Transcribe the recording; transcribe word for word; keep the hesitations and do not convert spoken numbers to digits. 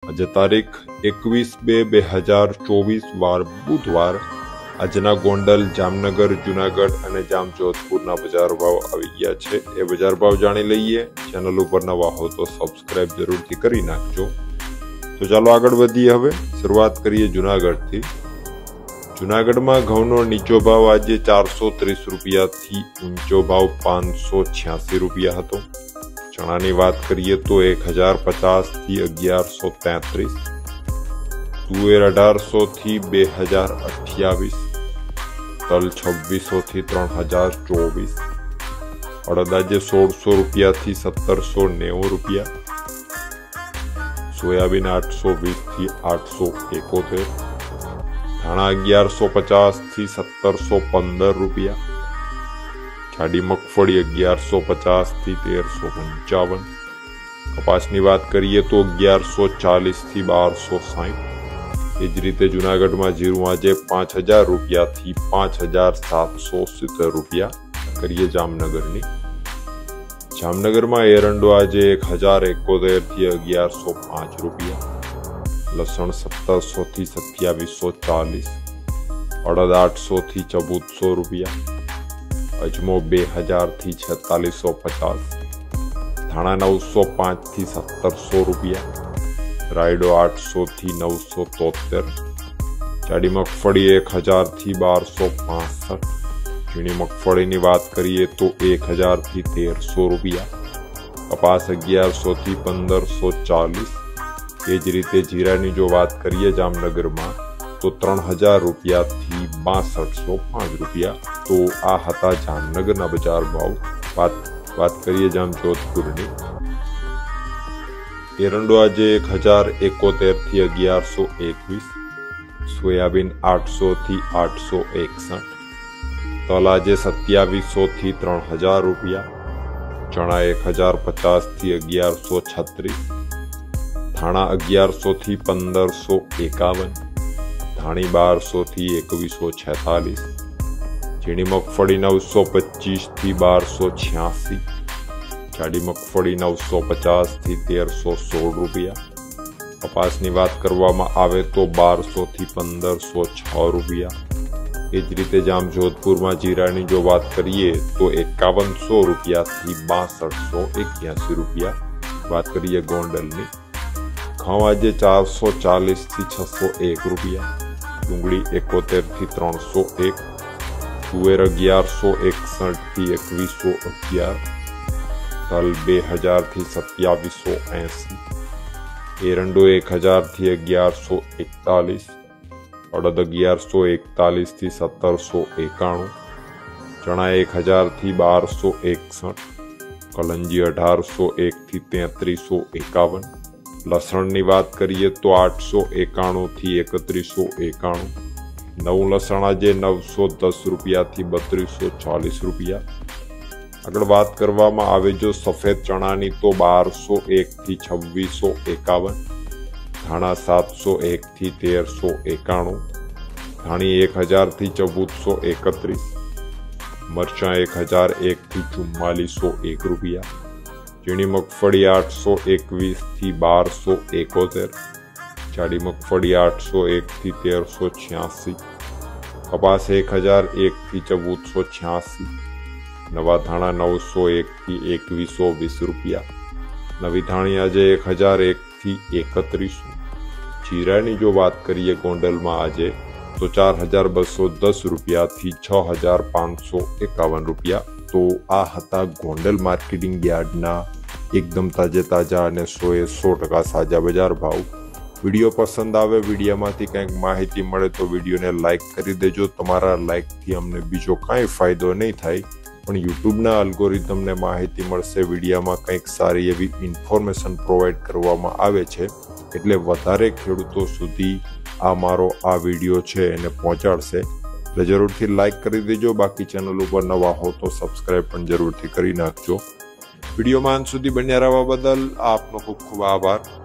આજે તારીખ એકવીસ બે બે હજાર ચોવીસ વાર બુધવાર આજના ગોંડલ, જામનગર, જુનાગઢ અને જામજોધપુરના બજાર ભાવ આવી ગયા છે। એ બજાર ભાવ જાણી લઈએ। ચેનલ ઉપર નવા હો તો સબસ્ક્રાઇબ જરૂરથી કરી નાખજો। તો ચાલો આગળ વધીએ। હવે શરૂઆત કરીએ જુનાગઢથી। જુનાગઢમાં ઘઉંનો નીચો ભાવ આજે ચારસો ત્રીસ રૂપિયાથી ઊંચો ભાવ પાંચસો છ્યાસી રૂપિયા હતો। ચણાની વાત કરીએ તો એક હજાર પચાસ થી અગિયારસો તેત્રીસ, તુવેર અઢારસો થી બે હજાર અઠ્યાવીસ, તલ છવ્વીસો થી ત્રણ હજાર ચોવીસ, અડદ આજે સોળસો રૂપિયાથી સત્તરસો નેવું રૂપિયા, સોયાબીન આઠસો વીસ થી આઠસો એકોતેર, ધાણા અગિયારસો પચાસ થી સત્તરસો પંદર રૂપિયા, જાડી મગફળી અગિયારસો પચાસ થી તેરસો પંચાવન, કપાસની વાત કરીએ તો અગિયારસો ચાલીસ થી બારસો સાઠ। એ જ રીતે જુનાગઢમાં જીરું આજે પાંચ હજાર રૂપિયાથી પાંચ હજાર સાતસો સિત્તેર રૂપિયા। કરીએ જામનગરની। જામનગરમાં એરંડો આજે એક હજાર એકોતેર થી અગિયારસો પાંચ રૂપિયા, લસણ સત્તરસો થી સત્યાવીસો ચાલીસ, અડદ આઠસો થી ચૌદસો રૂપિયા, અજમો બે હજાર થી છેતાલીસો પચાસ, ધાણા નવસો પાંચ થી સત્તરસો રૂપિયા, રાયડો આઠસો થી નવસો તોતેર, જાડી મગફળી એક હજાર થી બારસો પાસઠ, ઝીણી મગફળીની વાત કરીએ તો એક હજાર થી તેરસો રૂપિયા, કપાસ અગિયારસો થી પંદરસો ચાલીસ। એ જ રીતે જીરાની જો વાત કરીએ જામનગરમાં તો ત્રણ હજાર રૂપિયાથી બાસઠસો પાંચ રૂપિયા। તો આ હતા જામનગરના બજાર ભાવ। વાત વાત કરીએ જામજોધપુરની। એરંડો આજે એક હજાર એકોતેર થી અગિયારસો એકવીસ, સોયાબીન આઠસો થી આઠસો એકસઠ, તલ આજે સત્યાવીસો થી ત્રણ હજાર રૂપિયા, ચણા એક હજાર પચાસ થી અગિયારસો છત્રીસ, ધાણા અગિયારસો થી પંદરસો એકાવન, ધાણી બારસો થી એકવીસો છેતાલીસ, ઝીણી મગફળી નવસો પચીસ થી બારસો છ્યાસી, જાડી મગફળી નવસો પચાસ થી તેરસો સોળ રૂપિયા। કપાસની વાત કરવામાં આવે તો બારસો થી પંદરસો છ રૂપિયા। એ જ રીતે જામજોધપુરમાં જીરાની જો વાત કરીએ તો એકાવનસો રૂપિયાથી બાસઠસો એક્યાસી રૂપિયા। વાત કરીએ ગોંડલની। ઘઉં આજે ચારસો ચાલીસ થી છસો એક રૂપિયા, ડુંગળી એકોતેર થી ત્રણસો એક, તુવેર અગિયારસો એકસઠ થી એકવીસો અગિયાર, તલ બે હજાર થી સત્યાવીસો એસી, એરંડો એક હજાર થી અગિયારસો એકતાલીસ, અડદ અગિયારસો એકતાલીસ થી સત્તરસો એકાણું, ચણા એક હજાર થી બારસો એકસઠ, કલંજી અઢારસો એક થી તેત્રીસો એકાવન, લસણની વાત કરીએ તો આઠસો એકાણું થી એકત્રીસો એકાણું, નવું લસણ આજે નવસો દસ રૂપિયાથી બત્રીસો ચાલીસ રૂપિયા। આગળ વાત કરવામાં આવે જો સફેદ ચણાની તો બારસો એક થી છવ્વીસો એકાવન, ધાણા સાતસો એક થી તેરસો એકાણું, ધાણી એક હજાર થી ચૌદસો એકત્રીસ, મરચાં એક હજાર એક થી ચુમ્માલીસો એક રૂપિયા, ઝીણી મગફળી આઠસો એકવીસ થી બારસો એકોતેર, જાડી મગફળી આઠસો એક થી તેરસો છ્યાસી, કપાસ એક હજાર એક થી ચૌદસો છ્યાસી, નવા ધાણા નવસો એક થી એકવીસો વીસ રૂપિયા। નવી ધાણી આજે એક હજાર એક થી એકત્રીસો। જીરાની જો વાત કરીએ ગોંડલમાં આજે તો ચાર હજાર બસો દસ રૂપિયાથી છ હજાર પાંચસો એકાવન રૂપિયા। તો આ હતા ગોંડલ માર્કેટિંગ યાર્ડના એકદમ તાજે તાજા અને સો એ સો ટકા સાજા બજાર ભાવ। વિડીયો પસંદ આવે, વિડીયોમાંથી કંઈક માહિતી મળે તો વિડીયોને લાઇક કરી દેજો। તમારા લાઇકથી અમને બીજો કાંઈ ફાયદો નહીં થાય, પણ યુટ્યુબના અલ્ગોરિધમને માહિતી મળશે, વિડીયોમાં કંઈક સારી એવી ઇન્ફોર્મેશન પ્રોવાઈડ કરવામાં આવે છે, એટલે વધારે ખેડૂતો સુધી આ મારો આ વિડીયો છે એને પહોંચાડશે। એટલે જરૂરથી લાઇક કરી દેજો। બાકી ચેનલ ઉપર નવા હો તો સબસ્ક્રાઇબ પણ જરૂરથી કરી નાખજો। વિડીયોમાં અંત સુધી બન્યા રહેવા બદલ આપનો ખૂબ ખૂબ આભાર।